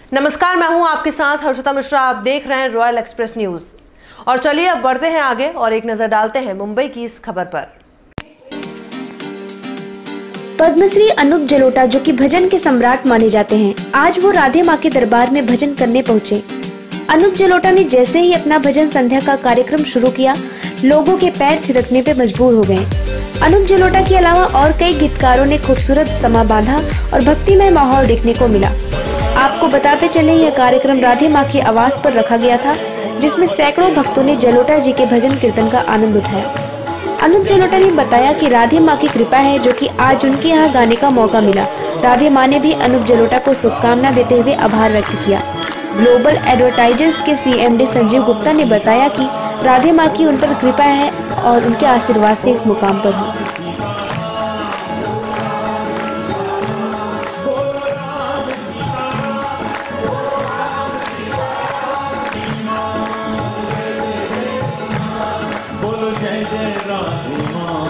नमस्कार, मैं हूं आपके साथ हर्षिता मिश्रा। आप देख रहे हैं रॉयल एक्सप्रेस न्यूज। और चलिए अब बढ़ते हैं आगे और एक नजर डालते हैं मुंबई की इस खबर पर। पद्मश्री अनूप जलोटा, जो कि भजन के सम्राट माने जाते हैं, आज वो राधे माँ के दरबार में भजन करने पहुँचे। अनूप जलोटा ने जैसे ही अपना भजन संध्या का कार्यक्रम शुरू किया, लोगों के पैर थिरकने पे मजबूर हो गए। अनूप जलोटा के अलावा और कई गीतकारों ने खूबसूरत समा बांधा और भक्तिमय माहौल देखने को मिला। आपको बताते चले, यह कार्यक्रम राधे माँ की आवाज पर रखा गया था, जिसमें सैकड़ों भक्तों ने जलोटा जी के भजन कीर्तन का आनंद उठाया। अनूप जलोटा ने बताया कि राधे माँ की कृपा है जो कि आज उनके यहाँ गाने का मौका मिला। राधे माँ ने भी अनूप जलोटा को शुभकामना देते हुए आभार व्यक्त किया। ग्लोबल एडवर्टाइजर्स के CMD संजीव गुप्ता ने बताया कि राधे माँ की उन पर कृपा है और उनके आशीर्वाद से इस मुकाम पर हूँ। बोलो जय जय राधे माँ,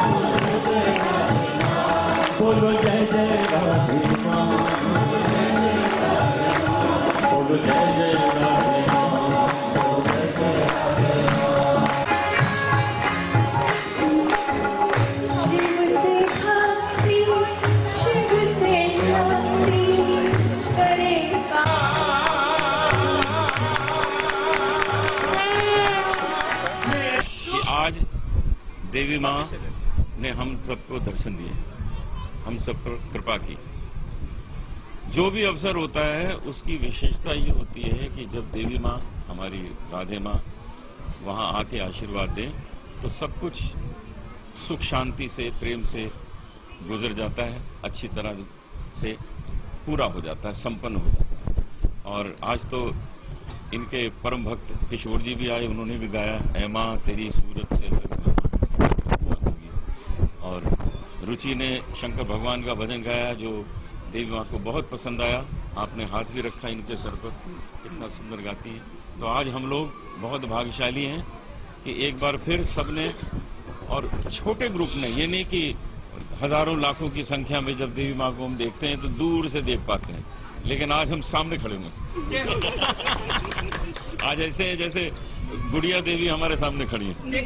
बोलो जय जय राधे माँ, बोलो जय जय राधे माँ, बोलो जय जय राधे माँ। शिव से भक्ति, शिव से शक्ति करे आज देवी माँ ने हम सबको दर्शन दिए, हम सब पर कृपा की। जो भी अवसर होता है उसकी विशेषता ये होती है कि जब देवी माँ, हमारी राधे माँ वहाँ आके आशीर्वाद दें तो सब कुछ सुख शांति से, प्रेम से गुजर जाता है, अच्छी तरह से पूरा हो जाता है, संपन्न हो जाता है। और आज तो इनके परम भक्त किशोर जी भी आए, उन्होंने भी गाया ऐ माँ तेरी सूरत से। और रुचि ने शंकर भगवान का भजन गाया जो देवी माँ को बहुत पसंद आया। आपने हाथ भी रखा इनके सर पर, कितना सुंदर गाती है। तो आज हम लोग बहुत भाग्यशाली हैं कि एक बार फिर सबने, और छोटे ग्रुप ने, ये नहीं कि हजारों लाखों की संख्या में जब देवी माँ को हम देखते हैं तो दूर से देख पाते हैं, लेकिन आज हम सामने खड़े हैं। आज ऐसे है जैसे गुड़िया देवी हमारे सामने खड़ी है।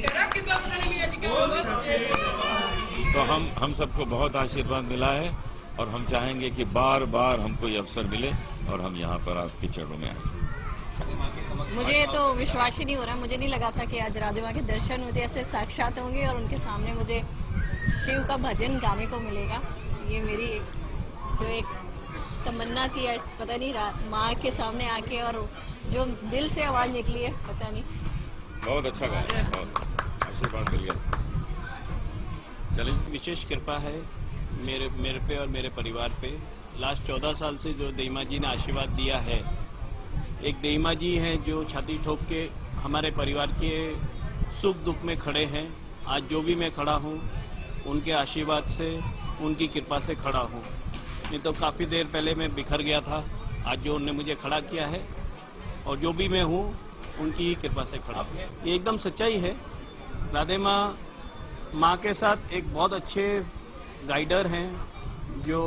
तो हम सबको बहुत आशीर्वाद मिला है और हम चाहेंगे कि बार बार हमको ये अवसर मिले और हम यहाँ पर आपके चरणों में आए। मुझे तो विश्वास ही नहीं हो रहा, मुझे नहीं लगा था कि आज राधे माँ के दर्शन मुझे ऐसे साक्षात होंगे और उनके सामने मुझे शिव का भजन गाने को मिलेगा। ये मेरी एक तमन्ना थी, आज पता नहीं माँ के सामने आके और जो दिल से आवाज निकली है, पता नहीं। बहुत अच्छा गाया, बहुत आशीर्वाद मिल गया। चलिए, विशेष कृपा है मेरे पे और मेरे परिवार पे। लास्ट 14 साल से जो देवी माँ जी ने आशीर्वाद दिया है, एक देवी माँ जी हैं जो छाती ठोक के हमारे परिवार के सुख दुख में खड़े हैं। आज जो भी मैं खड़ा हूँ उनके आशीर्वाद से, उनकी कृपा से खड़ा हूँ। नहीं तो काफ़ी देर पहले मैं बिखर गया था। आज जो उन्होंने मुझे खड़ा किया है और जो भी मैं हूँ उनकी कृपा से खड़ा हूँ। ये एकदम सच्चाई है। राधे माँ के साथ एक बहुत अच्छे गाइडर हैं जो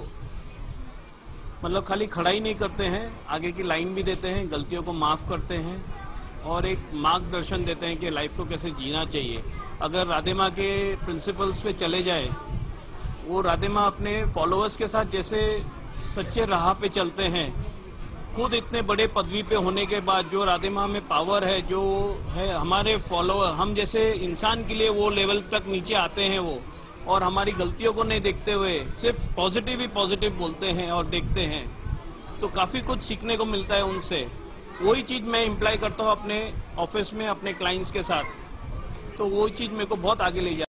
मतलब खाली खड़ा ही नहीं करते हैं, आगे की लाइन भी देते हैं, गलतियों को माफ़ करते हैं और एक मार्गदर्शन देते हैं कि लाइफ को कैसे जीना चाहिए। अगर राधे माँ के प्रिंसिपल्स पे चले जाए, वो राधे माँ अपने फॉलोअर्स के साथ जैसे सच्चे राह पे चलते हैं, खुद इतने बड़े पदवी पे होने के बाद जो राधे माँ में पावर है, जो है हमारे फॉलोअर, हम जैसे इंसान के लिए वो लेवल तक नीचे आते हैं वो, और हमारी गलतियों को नहीं देखते हुए सिर्फ पॉजिटिव ही पॉजिटिव बोलते हैं और देखते हैं, तो काफ़ी कुछ सीखने को मिलता है उनसे। वही चीज़ मैं इम्प्लाई करता हूँ अपने ऑफिस में अपने क्लाइंट्स के साथ, तो वो चीज़ मेरे को बहुत आगे ले जाती है।